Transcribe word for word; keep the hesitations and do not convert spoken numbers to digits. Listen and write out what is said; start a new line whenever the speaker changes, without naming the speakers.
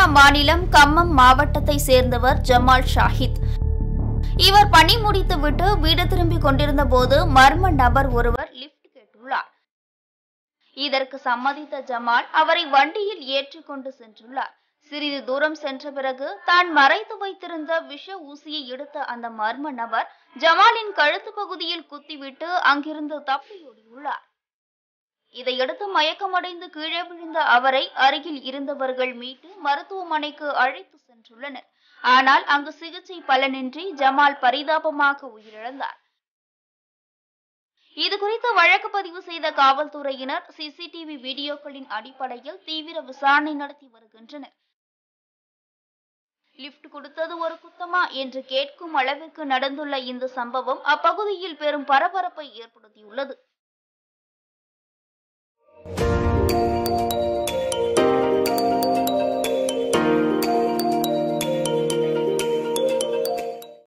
தெலுங்கானா மாநிலம் கம்மம் மாவட்டத்தை சேர்ந்தவர் ஜமால் ஷாஹித். இவர் பணி முடித்துவிட்டு வீடு திரும்பிக் கொண்டிருந்த போது மர்ம நபர் ஒருவர் லிப்ட் கேட்டுள்ளார். இதற்கு சம்மதித்த ஜமால் அவரை வண்டியில் ஏற்றிக்கொண்டு சென்றுள்ளார். சிறிது தூரம் சென்ற பிறகு தான் மறைத்து வைத்திருந்த விஷ ஊசியை எடுத்த அந்த மர்ம நபர் ஜமாலின் கழுத்து பகுதியில் குத்திவிட்டு அங்கிருந்து தப்பியோடியுள்ளார். இதையடுத்து மயக்கமடைந்து கீழே விழுந்த அவரை அருகில் இருந்தவர்கள் மீட்டு மருத்துவமனைக்கு அழைத்து சென்றுள்ளனர். ஆனால் அங்கு சிகிச்சை பலனின்றி ஜமால் பரிதாபமாக உயிரிழந்தார். இதுகுறித்து வழக்கு பதிவு செய்த காவல்துறையினர் சிசிடிவி வீடியோக்களின் அடிப்படையில் தீவிர விசாரணை நடத்தி வருகின்றனர். லிப்ட் கொடுத்தது ஒரு குத்தமா என்று கேட்கும் அளவிற்கு நடந்துள்ள இந்த சம்பவம் அப்பகுதியில் பெரும் பரபரப்பை ஏற்படுத்தியுள்ளது.